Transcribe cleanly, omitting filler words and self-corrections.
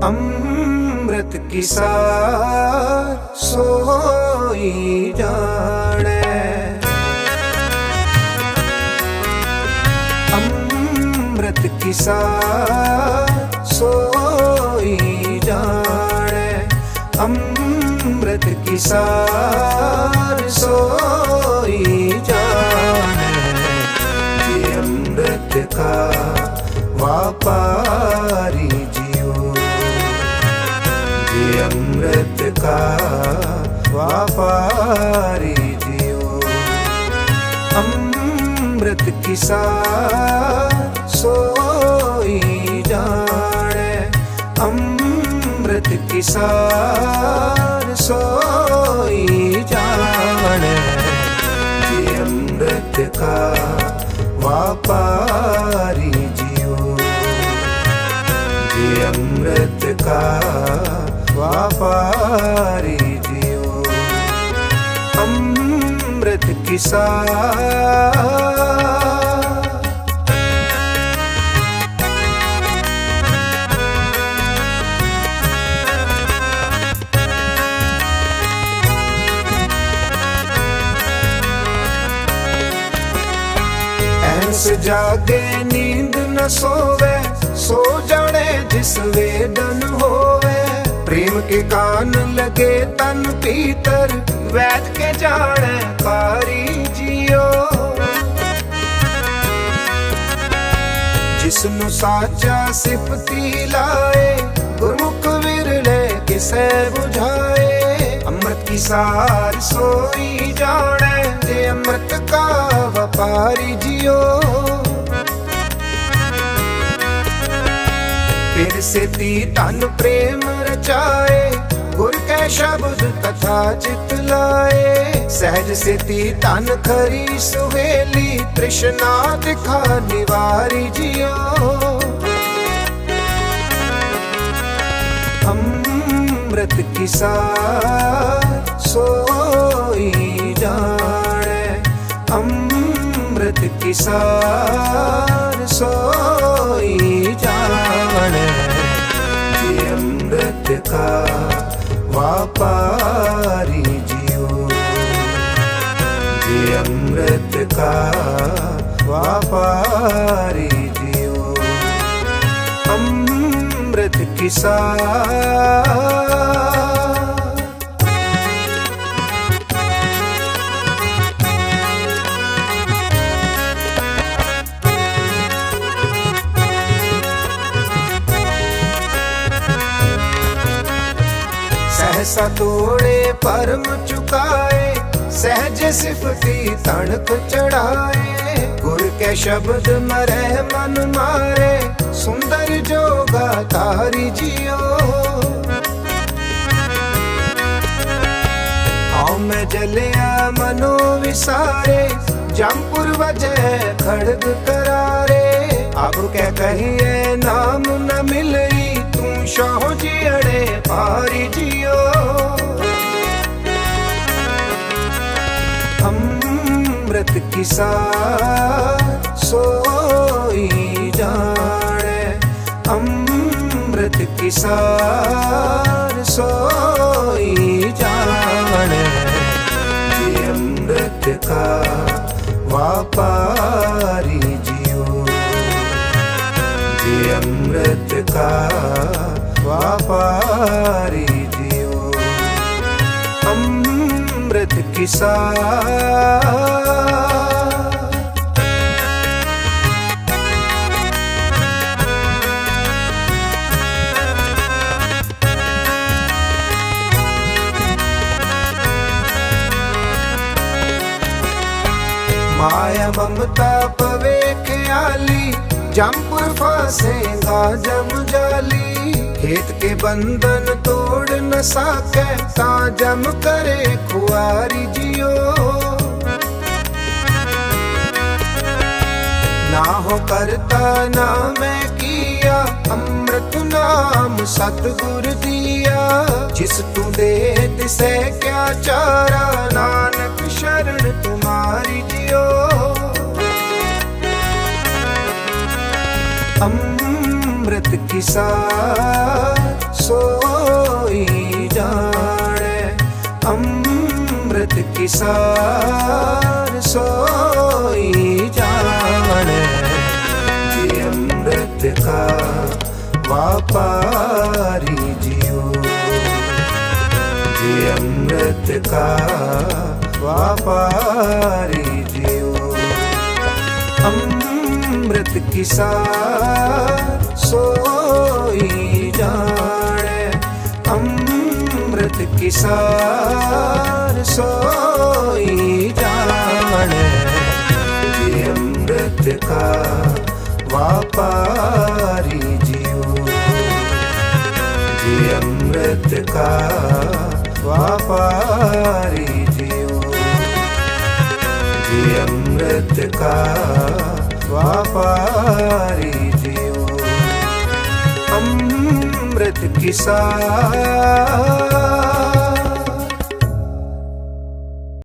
अमृत की सार सोई जाने, अमृत की सार सोई जाने, अमृत की सार सोई जाने। ये अमृत का व्यापारी अमृत का व्यापारी जियो, अमृत की सार सोई जाने, अमृत की सार सोई जाने। ये अमृत का व्यापारी जियो, ये अमृत का व्यापारी जियो, अमृत की सार। ऐसे जागे नींद न सोवे, सो जाने जिस वेदन होवे। प्रेम के कान लगे तन भीतर, वैद के जाने कारी जियो। जिसनु साचा सिफती लाए, गुरमुख विरले किसे बुझाए। अमृत की सार सोई जाने, जे अमृत का व्यापारी जियो। फिर से ती तन प्रेम रचाए, गुर के शब्द तथा चित लाए। सहज से ती तन खरी सुहेली, तृष्णा दिखा निवारी जियो। अमृत की सार सोई जाने, अमृत की सार सोई जाने। ये अमृत का व्यापारी जियो, ये अमृत का व्यापारी जियो, अमृत की सार। सहसा तोड़े परम चुकाए, सहज सिफती तड़क चढ़ाए। गुर के शब्द मरे मन मारे, सुंदर जोगा तारी जियो। आओ मैं जलिया मनो विसारे, जमपुर वजह खड़ग करारे। अब क्या कहिए नाम न मिलई, तू शाह जी अड़े पारी जियो। अमृत की सार सोई जाने, अमृत की सार सोई जाने। ये अमृत का व्यापारी जियो, ये अमृत का व्यापारी जियो, अमृत की सार। माया ममता पवे ख्याली, जमपुर फासेगा जम जाली। खेत के बंधन तोड़ न साके, ता जम करे खुआरी जियो। ना हो करता ना मैं किया, अमृत नाम सतगुर दिया। जिस तू दे तिसे क्या चारा, नानक शरण तुम्हारी जियो। अमृत की सार की सार सोई जाने, जी अमृत का व्यापारी जियो, जी अमृत का व्यापारी जियो। अमृत की सार सोई जाने, अमृत की सार सोई जाने, जी अमृत का व्यापारी जियो, जी अमृत का व्यापारी जियो, जी अमृत का व्यापारी जियो। अमृत की सार